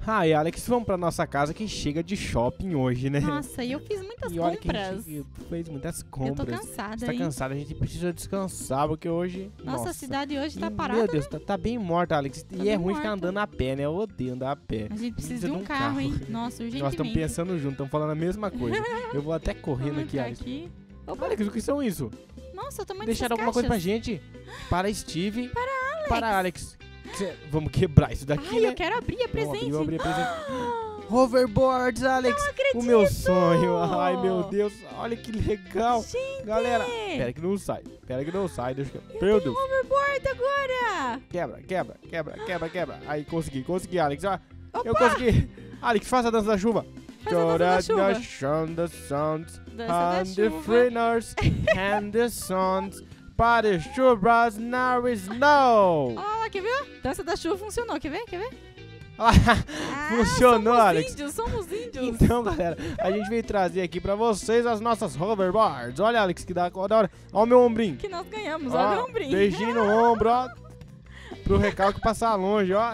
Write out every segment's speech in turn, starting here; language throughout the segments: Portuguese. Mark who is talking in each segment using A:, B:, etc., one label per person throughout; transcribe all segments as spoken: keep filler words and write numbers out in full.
A: Ai, Alex, vamos pra nossa casa que chega de shopping hoje, né?
B: Nossa, e eu fiz muitas
A: e olha
B: compras.
A: que a gente fez muitas
B: Eu
A: compras.
B: tô cansada,
A: Você tá
B: hein?
A: cansada, a gente precisa descansar, porque hoje...
B: Nossa,
A: Nossa,
B: a cidade hoje tá
A: Ih,
B: parada,
A: Meu Deus,
B: né?
A: tá, tá bem morta, Alex.
B: Tá
A: e é
B: bem
A: ruim ficar
B: morta.
A: andando a pé, né? Eu odeio andar a pé.
B: A gente precisa
A: Precisa
B: de um,
A: de um
B: carro,
A: carro.
B: hein? Nossa, urgentemente.
A: Nós estamos pensando junto, estamos falando a mesma coisa. Eu vou até correndo
B: Vamos
A: aqui,
B: entrar
A: Alex.
B: aqui.
A: Ô, Alex, o que são isso?
B: Nossa, o tamanho
A: Deixaram
B: dessas
A: alguma coisa pra
B: caixas.
A: gente? Para Steve.
B: Para Alex.
A: Para Alex. Cê- Vamos quebrar isso daqui,
B: Ai,
A: né?
B: eu quero abrir a
A: Vamos
B: presente.
A: abrir, vamos abrir presente. Hoverboards, Alex.
B: Não acredito.
A: O meu sonho. Ai, meu Deus. Olha que legal.
B: Gente.
A: Galera, pera que não sai. Pera que não sai. Deixa eu... Meu Deus.
B: Hoverboard agora.
A: Quebra, quebra, quebra, quebra, quebra. Aí, consegui, consegui, Alex. Ó,
B: Opa.
A: eu consegui. Alex, faça a dança da chuva.
B: Faz a dança da chuva.
A: Chorando the sounds.
B: Dança da
A: And the
B: chuva.
A: freeners. And the sons. Para chuvas now is snow.
B: Olha lá, quer ver? Dança da chuva funcionou, quer ver? Quer ver?
A: Ah, Funcionou,
B: somos
A: Alex.
B: Índios, somos índios.
A: Então, galera, a gente veio trazer aqui pra vocês as nossas hoverboards. Olha, Alex, que da da hora. Olha o meu ombrinho.
B: Que nós ganhamos,
A: Ó,
B: olha o meu ombrinho.
A: Beijinho no ombro, ó. Pro recalque passar longe, ó.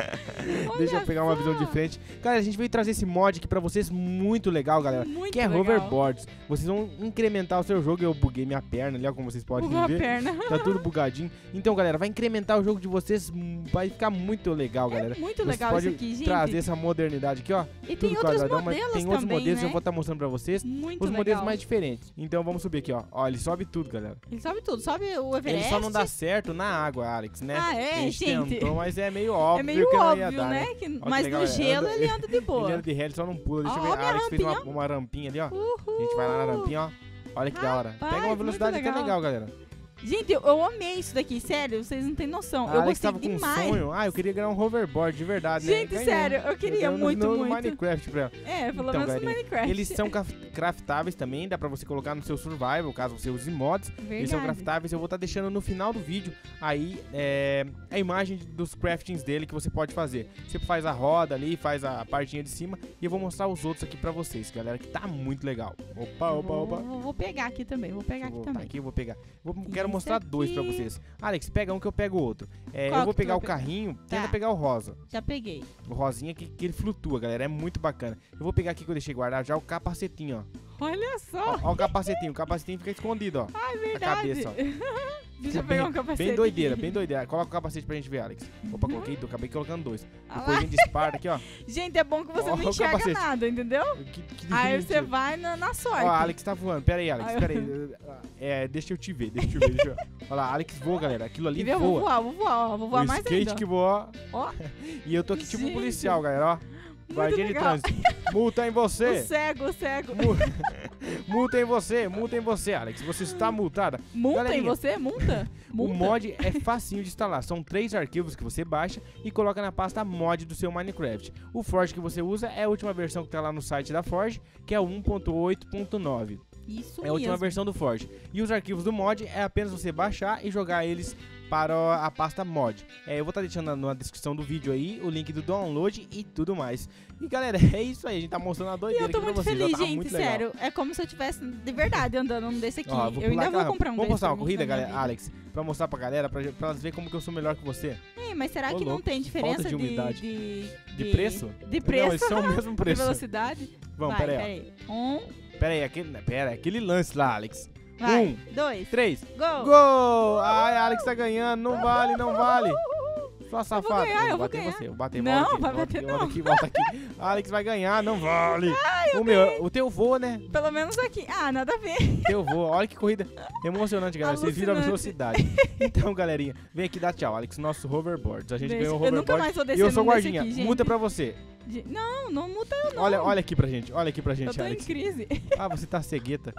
A: Deixa eu pegar uma
B: só.
A: visão de frente. Galera, a gente veio trazer esse mod aqui pra vocês muito legal, galera.
B: Muito
A: que é
B: legal.
A: hoverboards. Vocês vão incrementar o seu jogo. Eu buguei minha perna ali, ó, como vocês podem
B: Bugou a
A: ver.
B: perna.
A: Tá tudo bugadinho. Então, galera, vai incrementar o jogo de vocês. hum, Vai ficar muito legal, galera.
B: É muito
A: Vocês
B: legal
A: podem
B: isso aqui, gente.
A: trazer essa modernidade aqui, ó.
B: E tem
A: tudo
B: outros
A: quadradão, mas
B: modelos
A: tem outros
B: também,
A: modelos
B: né?
A: eu vou estar mostrando pra vocês.
B: Muito
A: Os
B: legal.
A: modelos mais diferentes. Então vamos subir aqui, ó. Ó, ele sobe tudo, galera.
B: Ele sobe tudo, sobe o
A: Ele
B: Everest.
A: só não dá certo na água, Alex, né?
B: Ah, é,
A: a gente,
B: gente?
A: tentou, mas é meio óbvio
B: É meio
A: que não
B: óbvio,
A: ia dar,
B: né?
A: né?
B: Que-
A: que
B: mas
A: legal,
B: no
A: é,
B: gelo
A: anda-
B: ele anda de boa.
A: Ele anda de ré, ele só não pula. Deixa
B: Ó,
A: eu ver.
B: ó, minha
A: A Alex fez uma,
B: rampinha, ó.
A: uma rampinha ali, ó.
B: Uhul.
A: A gente vai lá na rampinha, ó. Olha que da hora.
B: Rapaz,
A: Pega uma
B: muito
A: velocidade até
B: legal.
A: legal, galera.
B: Gente, eu, eu amei isso daqui, sério, vocês não têm noção.
A: A
B: eu
A: Alex
B: gostei
A: tava com um
B: demais.
A: sonho. Ah, eu queria ganhar um hoverboard de verdade, né?
B: Gente,
A: Ganhou.
B: sério, eu queria
A: Ganhou no-
B: muito,
A: no,
B: muito.
A: Minecraft pra ela.
B: É, pelo
A: Então,
B: menos no
A: galerinha,
B: Minecraft.
A: Eles são caf- craftáveis também, dá pra você colocar no seu survival, caso você use mods. Eles são
B: Verdade.
A: craftáveis, eu vou estar deixando no final do vídeo aí é, a imagem dos craftings dele que você pode fazer. Você faz a roda ali, faz a partinha de cima e eu vou mostrar os outros aqui pra vocês, galera, que tá muito legal. Opa, opa,
B: Vou,
A: opa.
B: vou, vou pegar aqui também, vou pegar
A: Deixa eu
B: aqui
A: voltar
B: também.
A: aqui, eu vou pegar. Vou- quero
B: Esse
A: mostrar dois pra
B: aqui.
A: vocês. Alex, pega um que eu pego o outro. É,
B: Qual
A: eu vou
B: que tu
A: pegar o
B: vai pegar?
A: carrinho, tenta
B: Tá.
A: pegar o rosa.
B: Já peguei.
A: O rosinha que, que ele flutua, galera, é muito bacana. Eu vou pegar aqui que eu deixei guardado já o capacetinho, ó.
B: Olha só.
A: Ó, ó o capacetinho, o capacetinho fica escondido, ó.
B: Ai,
A: A
B: verdade.
A: cabeça, ó.
B: Deixa eu
A: bem,
B: pegar um capacete.
A: bem doideira,
B: aqui.
A: bem doideira. Coloca o capacete pra gente ver, Alex. Opa,
B: Uhum.
A: coloquei, acabei colocando dois.
B: Ah
A: O
B: lá.
A: coisinho de Esparta aqui, ó.
B: Gente, é bom que você
A: Ó,
B: não
A: o
B: enxerga
A: capacete.
B: nada, entendeu?
A: Que, que
B: Aí você
A: mentira.
B: vai na, na sorte.
A: Ó, a Alex tá voando. Pera aí, Alex,
B: Ai, eu-
A: pera aí. É, deixa eu te ver, deixa eu te ver. Deixa eu... Olha lá, Alex voa, galera. Aquilo ali
B: Quer ver? Eu vou
A: voa.
B: voar, vou voar, ó, vou voar
A: o
B: mais
A: skate
B: ainda.
A: que voa.
B: Ó,
A: E eu tô aqui tipo um
B: Gente.
A: policial, galera, ó. Guardinha de
B: legal.
A: trânsito. Multa em
B: o
A: você.
B: cego, o cego.
A: Mu- Multa em você, multa em você, Alex. Você está multada.
B: Multa em
A: Galerinha,
B: você? Multa? Multa?
A: O mod é facinho de instalar. São três arquivos que você baixa e coloca na pasta mod do seu Minecraft. O Forge que você usa é a última versão que tá lá no site da Forge, que é o um ponto oito ponto nove.
B: Isso
A: É a última
B: mesmo.
A: versão do Forge. E os arquivos do mod é apenas você baixar e jogar eles para a pasta mod. É, eu vou estar deixando na, na descrição do vídeo aí o link do download e tudo mais. E galera, é isso aí. A gente tá mostrando a
B: E
A: doideira
B: eu tô
A: aqui pra
B: muito
A: vocês. ó,
B: feliz,
A: tá
B: gente,
A: muito legal.
B: sério. É como se eu tivesse de verdade andando num desse aqui.
A: Ó,
B: eu
A: pular
B: ainda vou
A: carro.
B: comprar um
A: Vamos
B: desse
A: postar uma
B: pra mim,
A: corrida,
B: pra minha
A: galera,
B: vida.
A: Alex? Pra mostrar pra galera, pra, pra elas verem como que eu sou melhor que você.
B: Ei, mas será
A: Ô,
B: que não
A: louco,
B: tem
A: que falta
B: diferença
A: de
B: de,
A: umidade.
B: de,
A: De preço?
B: De
A: Não,
B: preço,
A: eles são o mesmo
B: de
A: preço.
B: velocidade?
A: Vamos,
B: Vai,
A: pera aí,
B: peraí. Um,
A: ó. Pera aí, aquele, pera, aquele lance lá, Alex.
B: vai.
A: Um,
B: Dois.
A: Três.
B: Gol.
A: Gol! Ai, Alex tá ganhando. Não vale, não vale. Só safado.
B: ganhar, eu vou
A: bater em
B: ganhar.
A: você. Eu bater
B: Não,
A: volta aqui,
B: vai
A: volta
B: bater
A: aqui,
B: não.
A: Volta aqui, volta aqui. Alex vai ganhar, não vale. o meu, o teu voa, né?
B: Pelo menos aqui. Ah, nada a ver.
A: O teu voa. Olha que corrida emocionante, galera. Vocês viram a
B: Alucinante.
A: velocidade. Então, galerinha, vem aqui dar tchau, Alex. Nosso hoverboard. A gente
B: Deixa-
A: ganhou o
B: eu nunca
A: hoverboard.
B: mais vou
A: E
B: descer
A: eu sou
B: num desse
A: guardinha.
B: aqui, gente.
A: Multa pra você.
B: De- Não, não muta eu não.
A: Olha, olha aqui pra gente. Olha aqui pra
B: Eu
A: gente,
B: tô em
A: Alex.
B: crise.
A: Ah, você tá cegueta.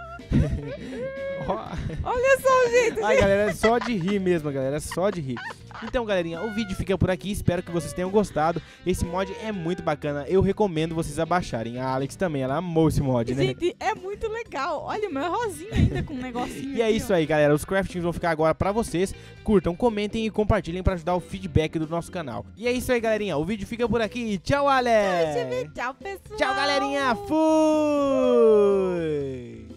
A: Ó.
B: Olha só, gente.
A: Ai, galera, é só de rir mesmo, galera. É só de rir. Então, galerinha, o vídeo fica por aqui. Espero que vocês tenham gostado. Esse mod é muito bacana. Eu recomendo vocês abaixarem. A Alex também, ela amou esse mod, né?
B: Gente, é muito legal. Olha, o meu é rosinha ainda com um negocinho.
A: E é
B: aqui,
A: isso
B: ó.
A: aí, galera. Os craftings vão ficar agora pra vocês. Curtam, comentem e compartilhem pra ajudar o feedback do nosso canal. E é isso aí, galerinha. O vídeo fica por aqui. Tchau, Alex!
B: Tchau, pessoal.
A: Tchau, galerinha. Fui!